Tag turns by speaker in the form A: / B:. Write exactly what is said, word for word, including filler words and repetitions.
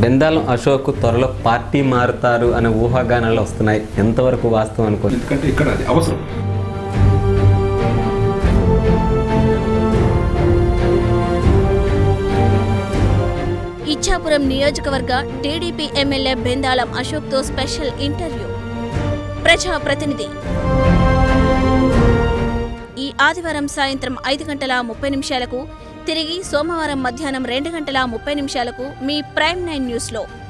A: బెందాలం అశోక్ త్వరలో పార్టీ మారుతారు అనే ఊహాగానాలు వస్తున్నాయి. ఎంతవరకు వాస్తవం అనుకో?
B: ఎందుకంటే ఇక్కడ అది అవసరం.
C: ఇచ్చాపురం నియోజకవర్గ టీడీపీ ఎమ్మెల్యే బెందాలం అశోక్తో స్పెషల్ ఇంటర్వ్యూ. ప్రజా ప్రతినిధి ఈ ఆదివారం సాయంత్రం ఐదు గంటల ముప్పై నిమిషాలకు, తిరిగి సోమవారం మధ్యాహ్నం రెండు గంటల ముప్పై నిమిషాలకు మీ ప్రైమ్ నైన్ న్యూస్లో.